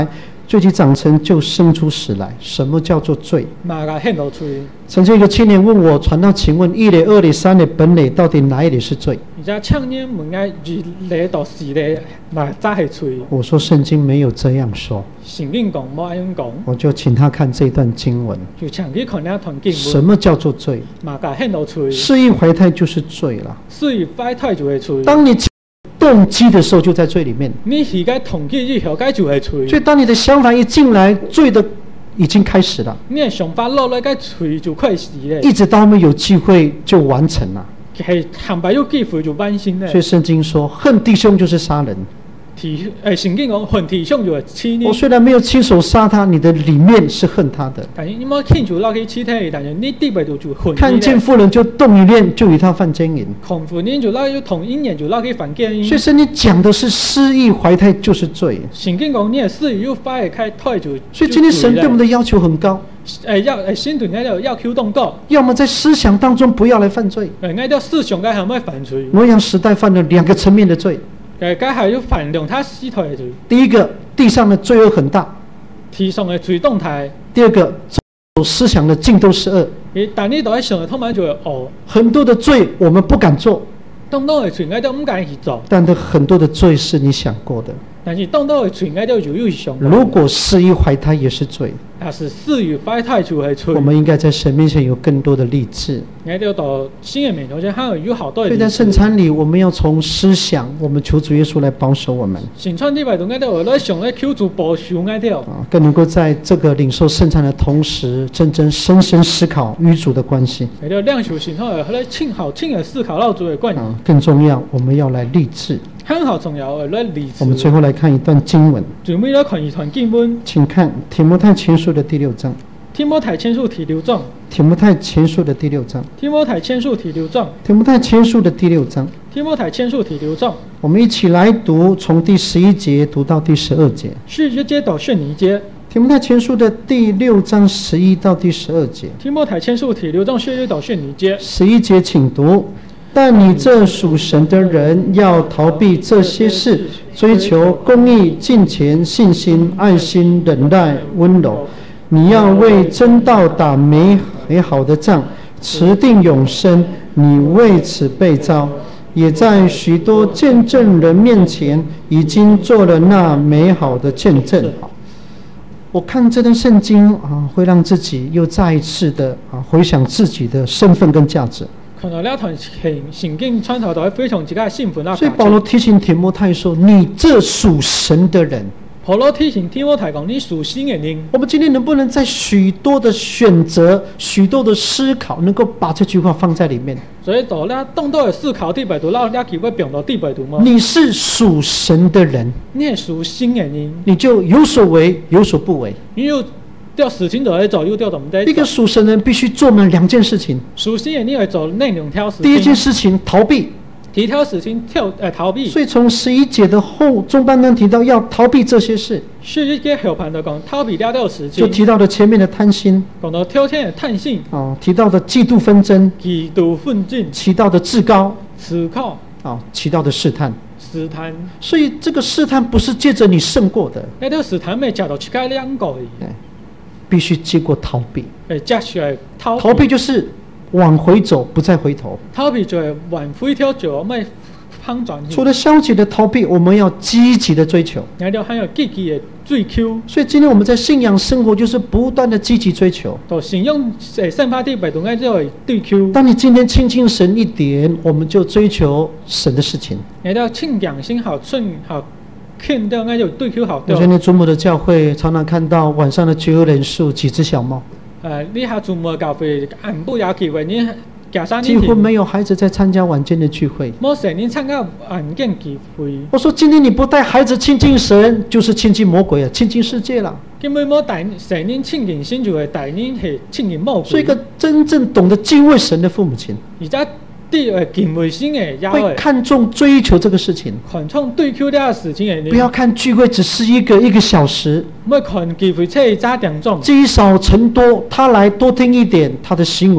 罪既长成，就生出死来。什么叫做罪？ 嘛个显露出。 曾经一个青年问我：传道，请问一类、二类、三类、本类，到底哪一类是罪？ 而且青年问我二类到四类，嘛才系罪。 我说圣经没有这样说。 圣经讲冇安样讲。 我就请他看这段经文。 就请佢看那段经文。 什么叫做罪？ 嘛个显露出。 肆意怀胎就是罪了。 肆意怀胎就系罪。 当你动机的时候，就在罪里面。 你而家同机以后，该就系罪。 所以，当你的想法一进来，罪的已经开始了。 你的想法落来，该罪就开始咧。 一直到我们有机会就完成了。 系坦白有机会就完成咧。 所以圣经说，恨弟兄就是杀人。 弟诶，圣经讲恨弟兄就系欺你。 我虽然没有亲手杀他，你的里面是恨他的。 但是你冇亲手拉去欺他，但是你底背度就恨。 看见妇人就动一念，就与他犯奸淫。 看妇人就拉去同一念就拉去犯奸淫。 所以圣经讲的是肆意怀胎就是罪。 圣经讲你肆意又怀开胎就。 所以今天神对我们的要求很高。 诶，要诶，先对你要要求动高。 要么在思想当中不要来犯罪。 诶，我要思想该系咪犯罪？ 摩押时代犯了两个层面的罪。 诶，该系要犯两他死胎的罪。 第一个，地上的罪恶很大。 地上的罪动态。 第二个，走思想的尽都是恶。 诶，但你都喺想的，通常就系恶。 很多的罪我们不敢做。 当多的罪，我都唔敢去做。 但是很多的罪是你想过的。 但是当多的罪，我都就有想过。 如果肆意怀胎也是罪。 但是肆意怀胎就系罪。 我们应该在神面前有更多的立志。 我哋到新嘅面头前，还有好多。 所以在圣餐里，我们要从思想，我们求主耶稣来保守我们。 圣餐礼拜中，我哋我哋想咧求主保守我哋。 啊，更能够在这个领受圣餐的同时，真正深深思考与主的关系。 为了亮求圣餐，我哋清好清嘅思考到主嘅关系。 啊，更重要，我们要来立志。 很好重要，来立志。 我们最后来看一段经文。 最尾来看一段经文， 请看提摩太前书的第六章。 提摩太前书第六章。 提摩太前书的第六章。 提摩太前书第六章。 提摩太前书的第六章。 提摩太前书第六章。 我们一起来读，从第十一节读到第十二节。 十一节到十二节。 提摩太前书的第六章十一到第十二节。 提摩太前书第六章十一到十二节。 十一节请读。但你这属神的人要逃避这些事，追求公义、敬虔、信心、爱心、忍耐、温柔。你要为真道打美好的仗，持定永生。你为此被召，也在许多见证人面前已经做了那美好的见证。我看这段圣经啊，会让自己又再一次的啊回想自己的身份跟价值。 看到了团圣经穿透到非常之个兴奋啊！ 所以保罗提醒提摩太说：“你这属神的人。” 保罗提醒提摩太讲：“你属神的人。” 我们今天能不能在许多的选择、许多的思考，能够把这句话放在里面？ 所以到了当多的思考地摆度，让大家会表达地摆度吗？ 你是属神的人， 你是属神的人， 你就有所为，有所不为。 你有掉事情就来做，又掉怎么在？ 一个属神人必须做满两件事情。 属神的你会做那两条事情。 第一件事情逃避， 第一条事情跳呃逃避。 所以从十一节的后中半段提到要逃避这些事。 十一节后半段讲逃避了掉事情， 就提到了前面的贪心， 讲到挑战的贪心， 哦，提到的嫉妒纷争， 嫉妒纷争， 提到的自高， 自高， 哦，提到的试探。 试探， 所以这个试探不是借着你胜过的， 那条试探没加到去改两个的， 必须经过逃避。 诶，加起来逃避， 逃避就是往回走，不再回头。 逃避就系往回跳就没反转。 除了消极的逃避，我们要积极的追求。 那条还有积极的追求。 所以今天我们在信仰生活就是不断的积极追求。 到信仰诶，生发地摆动爱就会追求。 当你今天亲近神一点，我们就追求神的事情。 那条亲仰心好顺好。看到那就对口好。 我今天祖母的教会常常看到晚上的聚会人数几只小猫。 呃，你下祖母的教会按不要机会，你假山几乎没有孩子在参加晚间的聚会。 冇成年参加晚间聚会。 我说今天你不带孩子亲近神，就是亲近魔鬼啊，亲近世界了。 根本冇带成年亲近神，就系带年系亲近魔鬼。 所以一个真正懂得敬畏神的父母亲， 而家对呃敬畏神的也会看重追求这个事情。 看重对口的事情的， 不要看聚会只是一个一个小时， 唔看聚会只係揸點鐘， 积少成多，他来多听一点，他的行为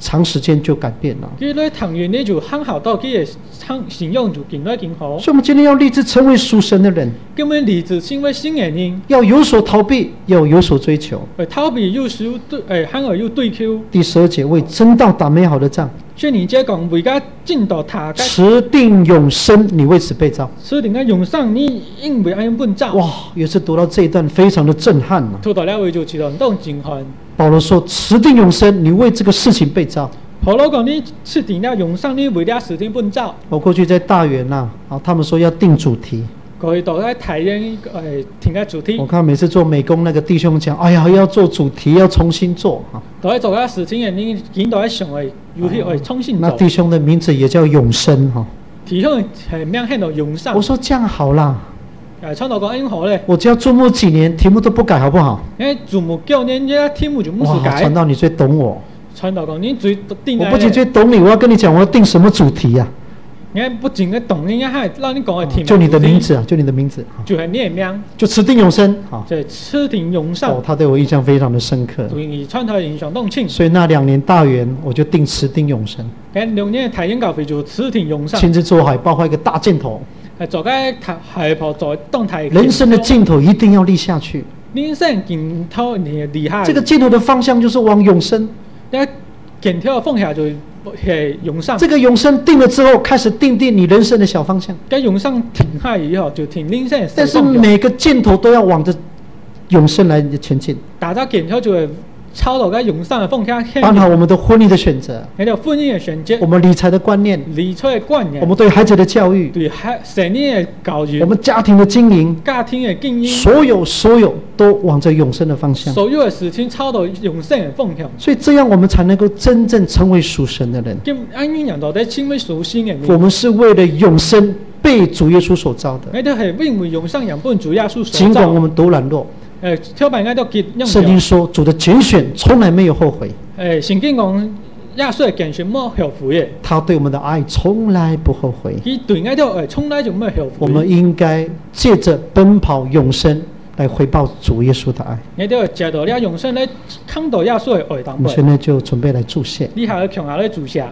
长时间就改变了。 佢咧談完呢就很好到佢嘅信信用就更來更好。 所以，我們今天要立志成為屬神的人， 咁樣立志成為新嘅人， 要有所逃避，要有所追求。 誒逃避又少對誒，反而又對求。 第十二節，為爭道打美好的仗， 所以你即係講為家進到他嘅持定永生，你為此被造。 所以點解用上你因為安本造？ 哇！有一次讀到這一段，非常的震撼啊！ 讀到了會就知道都震撼。 保羅說：“持定永生，你為這個事情被造。” 保羅講：“你持定了永生，你為了事情本造。” 我過去在大園呐，啊，他們說要定主題。 佢到喺台灣誒定個主題。 我看每次做美工，那個弟兄講：“哎呀，要做主題，要重新做啊。” 到喺做個事情嘅，你見到喺上誒有啲誒重新做。 那弟兄的名字也叫永生哈。 弟兄係名喺度永生。 我說這樣好啦。 誒，傳道講應好咧。 我只要注目幾年，題目都不改，好不好？ 誒，注目九年，一題目就唔是改。 傳道你最懂我。 傳道講你最定。 我不僅最懂你，我要跟你講，我要定什麼主題呀？ 你不僅嘅懂，你還讓你講嘅題目。 就你的名字啊，就你的名字。 就係你嘅名。 就持定永生啊。 就持定永生。 哦，他對我印象非常的深刻。 對你傳道影響動情。 所以那兩年大園，我就定持定永生。 誒，兩年台灣教會就持定永生。 親自做海報，畫一個大箭頭。 誒，做嘅海報做動態。 人生的盡頭一定要立下去。 人生盡頭你立下。 這個盡頭的方向就是往永生。 一盡頭放下就係永生。 這個永生定了之後，開始定定你人生的小方向。 跟永生停下以後，就停人生的小方向。 但是每個箭頭都要往着永生來前進。 大家盡頭就係朝到個永生的方向。 辦好我們的婚姻的選擇。 你哋婚姻的選擇。 我們理財的觀念。 理財的觀念。 我們對孩子的教育。 對孩成年的教育。 我們家庭的經營。 家庭的經營。 所有所有都往着永生的方向。 所有的事情朝到永生的方向。 所以這樣我們才能夠真正成為屬神的人。 咁安樣人到底成為屬神的人。 我們是為了永生被主耶穌所造的。 我哋係因為永生人本主耶穌所造。 儘管我們多軟弱。 誒，挑辦我都結。 聖經說主的揀選從來沒有後悔。 誒，聖經講耶穌嘅揀選冇後悔嘅。 他對我們的愛從來不後悔。 佢對我哋誒從來就冇後悔。 我們應該借着奔跑永生來回報主耶穌的愛。 你都要借到了永生來看到耶穌嘅愛當。 我們現在就準備來注謝。 你還要強下來注謝。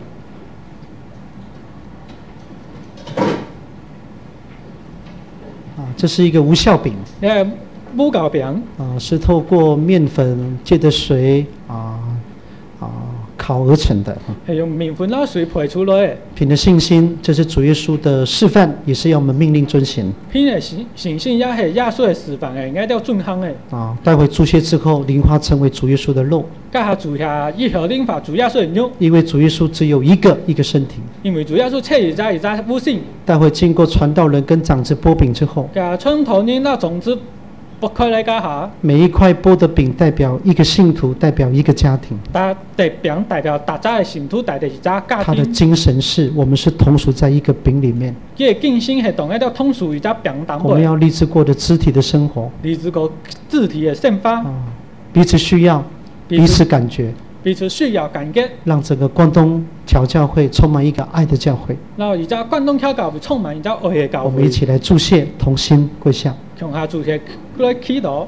啊，這是一個無酵餅。 誒，無酵餅。 啊，是透過麵粉借着水啊啊烤而成的。 係用麵粉啦水培出來。憑着信心，這是主耶穌的示範，也是要我們命令遵行。 憑着信信心，也係耶穌嘅示範嘅，應該要遵行嘅。 啊，待會注謝之後，靈化成為主耶穌的肉。 家下注下以後靈化主耶穌嘅肉。因為主耶穌只有一個一個身體。 因為主耶穌切一扎一扎無性。 待會經過傳道人跟長子擘餅之後。 家傳道人那種子。剝開來家下， 每一塊剝的餅代表一個信徒，代表一個家庭。 大代表代表大家的信徒，代表一家家庭。 他的精神是我們是同屬在一個餅裡面。 佢嘅精神係同一條同屬一家餅當中。 我們要立志過的肢體的生活。 立志過肢體嘅生活。 啊，彼此需要，彼此感覺。 彼此需要感覺。讓整個關東橋教會充滿一個愛的教會。 然後而家關東橋教會充滿一家愛嘅教會。 我們一起來祝謝，同心跪下。 從下祝謝來祈禱。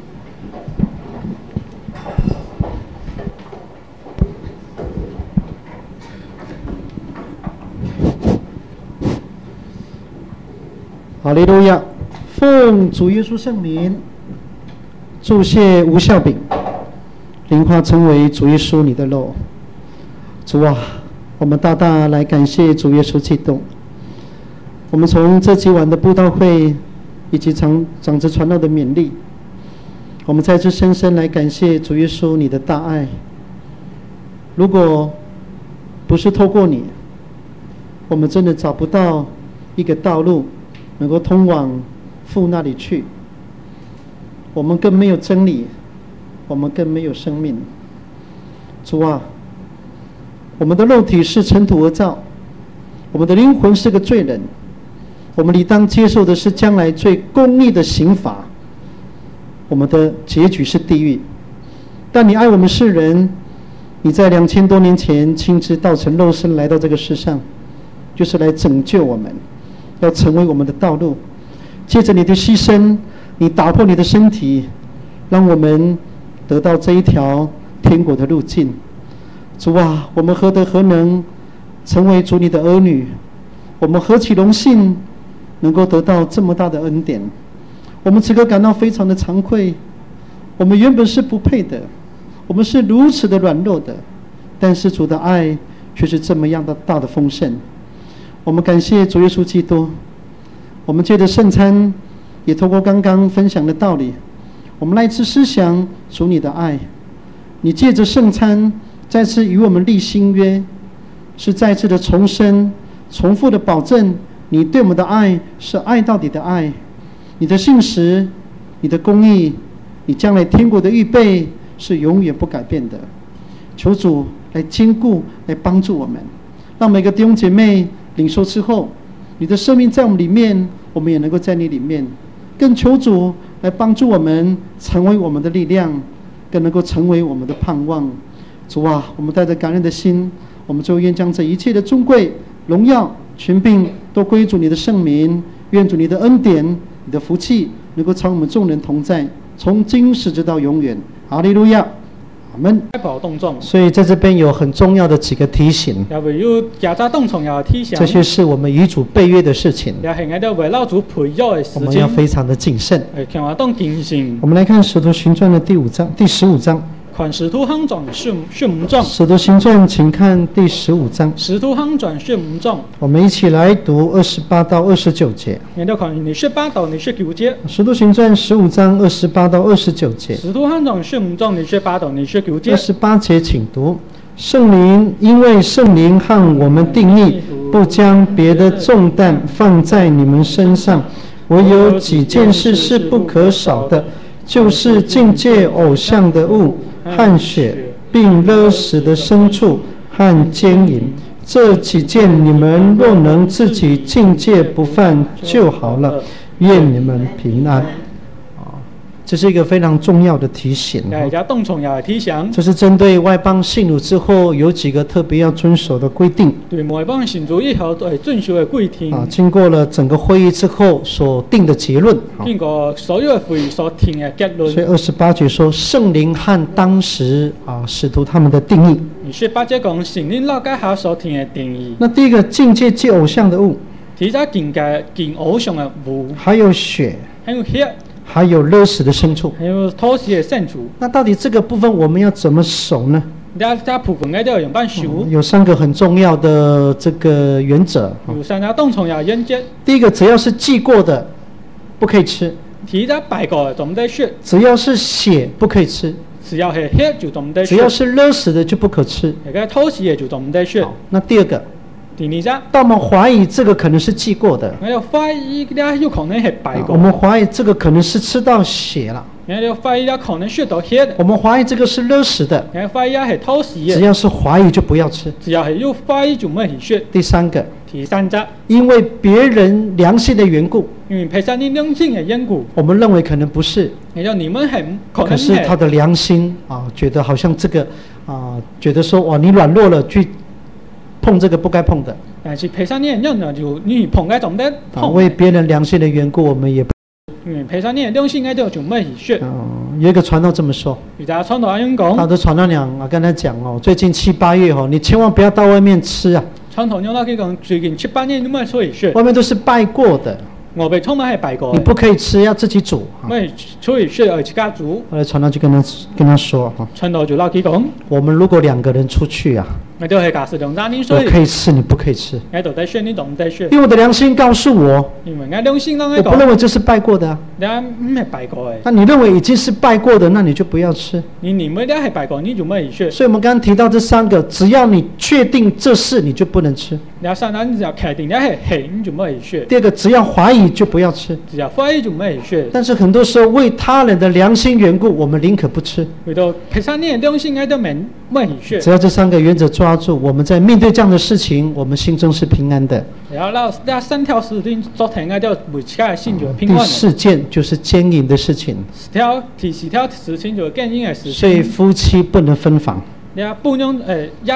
哈利路亞，奉主耶穌聖名，祝謝無酵餅，靈化成為主耶穌你的肉。主啊，我們大大來感謝主耶穌基督。我們從這幾晚的布道會以及長長子傳道的勉勵，我們再次深深來感謝主耶穌你的大愛。如果不是透過你，我們真的找不到一個道路能夠通往父那裡去。我們更沒有真理，我們更沒有生命。主啊，我們的肉體是塵土而造，我們的靈魂是個罪人，我們理當接受的是將來最公義的刑罰，我們的結局是地獄。但你愛我們世人，你在兩千多年前親自道成肉身來到這個世上，就是來拯救我們，要成為我們的道路。借着你的犧牲，你打破你的身體，讓我們得到這一條天國的路徑。 主啊，我们何德何能成为主你的儿女？我们何其荣幸能够得到这么大的恩典！我们此刻感到非常的惭愧，我们原本是不配的，我们是如此的软弱的，但是主的爱却是这么样的大的丰盛。我们感谢主耶稣基督，我们借着圣餐，也透过刚刚分享的道理，我们来次思想主你的爱。你借着圣餐再次与我们立新约，是再次的重生，重复的保证你对我们的爱是爱到底的爱。你的信实，你的公义，你将来天国的预备是永远不改变的。求主来坚固，来帮助我们，让每个弟兄姐妹领受之后，你的生命在我们里面，我们也能够在你里面。更求主来帮助我们，成为我们的力量，更能够成为我们的盼望。主啊，我们带着感恩的心，我们就愿将这一切的尊贵、荣耀、权柄都归主你的圣名。愿主你的恩典、你的福气能够常我们众人同在，从今时直到永远。哈利路亚，阿门。所以在这边有很重要的几个提醒，这些是我们与主背约的事情，我们要非常的谨慎。我们来看《使徒行传》的第五章、第十五章。 看《使徒行传》十五章，《 使徒行传》请看第十五章。《 使徒行传》十五章， 我们一起来读二十八到二十九节。 你要看二十八到二十九节，《 使徒行传》十五章二十八到二十九节。《 使徒行传》十五章二十八到二十九节。 二十八节请读：圣灵，因为圣灵和我们定义，不将别的重担放在你们身上，唯有几件事是不可少的，就是禁戒偶像的物。和血，并勒死的牲畜和奸淫，这几件你们若能自己禁戒不犯就好了。愿你们平安。这是一个非常重要的提醒。这是针对外邦信主之后有几个特别要遵守的规定。 对外邦信主以后要遵守的规定。 啊，经过了整个会议之后所定的结论。 经过所有的会议所定的结论。 所以二十八节说圣灵和当时啊使徒他们的定义。 二十八节讲圣灵老家下所定的定义。 那第一个境界戒偶像的物。 第一个境界禁偶像的物。 还有血。 还有血。 还有勒死的牲畜， 还有偷袭的牲畜。 那到底这个部分我们要怎么守呢？有三个很重要的这个原则。 有三个重要原则。 第一个，只要是祭过的，不可以吃。 第一个拜过的就唔得吃。 只要是血不可以吃。 只要是血就唔得吃。 只要是勒死的就不可吃。 那个偷袭的就唔得吃。 那第二个。 第二个， 但我们怀疑这个可能是祭过的。 我怀疑了有可能是拜过。 我们怀疑这个可能是吃到血了。 我怀疑了可能吃到血的。 我们怀疑这个是勒死的。 我怀疑是偷袭的。 只要是怀疑就不要吃。 只要是有怀疑就没去吃。 第三个。 第三个， 因为别人良心的缘故。 因为别人良心的缘故。 我们认为可能不是。 也就你们很可能。 可是他的良心啊，觉得好像这个啊，觉得说哇，你软弱了去碰这个不该碰的。 但是陪上你人呢，就你碰该怎么碰？ 为别人良心的缘故，我们也不。 因为陪上你的良心该就就没去学。 嗯，有一个传道这么说。 有家传道阿勇讲。 他的传道娘啊，跟他讲哦，最近七八月哦，你千万不要到外面吃啊。 传道娘他讲，最近七八年都没出去学。 外面都是拜过的。 我被充满系拜过。 你不可以吃，要自己煮。 没出去学，而自家煮。 后来传道就跟他跟他说哈。 传道就老佢讲。 我们如果两个人出去啊。 我就系假设两家人我可以吃，你不可以吃。 我到底选你，都唔得选。 因为我的良心告诉我， 因为我良心让我我不认为这是拜过的啊。 你唔系拜过的。 那你认为已经是拜过的，那你就不要吃。 你认为你系拜过，你就没去。 所以我们刚刚提到这三个，只要你确定这事，你就不能吃。 你三个你只要确定你系系，你就没去。 第二个，只要怀疑就不要吃。 只要怀疑就没去。 但是很多时候为他人的良心缘故，我们宁可不吃。 为到陪上你的良心，我都没没去。 只要这三个原则抓住，我们在面对这样的事情，我们心中是平安的。 然后那那三条事情做成，我就每其他心就平安。 第四件就是奸淫的事情。 四条第四条事情就是奸淫的事情。 所以夫妻不能分房。 你不能诶，也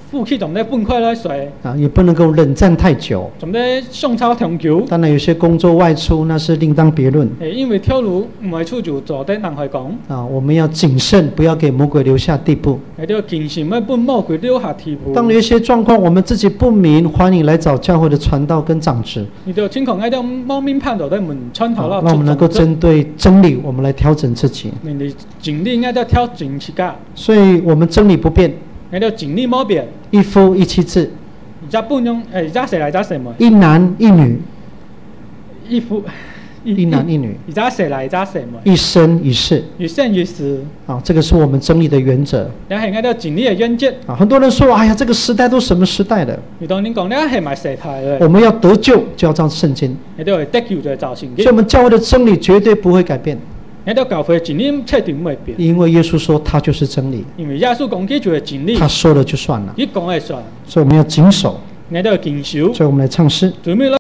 負氣仲咧半塊咧水， 啊，也不能够冷战太久。 仲咧相差長久。 当然，有些工作外出那是另当别論誒，因為跳路唔係出就做得人去講， 啊。我们要谨慎，不要给魔鬼留下地步。 係都要謹慎，要半魔鬼留下地步。 当有一些状况我们自己不明，欢迎来找教會的傳道跟長執。 你就情況喺度貓面判到都門穿頭啦， 让我们能够针对真理，我们来調整自己。 你哋盡力應該都挑整自家， 所以，我们真理不變， 你都盡力冇變。 一夫一妻制， 而家半種誒，而家誰來家誰沒？ 一男一女， 一夫一男一女， 而家誰來家誰沒？ 一生一世。 一生一世。 啊，这个是我们真理的原則。 你係應該盡力嘅原則。 啊，很多人說，哎呀，這個時代都什麼時代了？ 你當你講你係咪時代咧？ 我們要得救就要照聖經， 你都係得救就照聖經。 所以我們教會的真理絕對不會改變。 你都教會真理確定唔會變， 因為耶穌說他就是真理， 因為耶穌講嘅就係真理， 他說了就算了， 一講係算， 所以我們要謹守。 你都要謹守。 所以我們來唱詩。 準備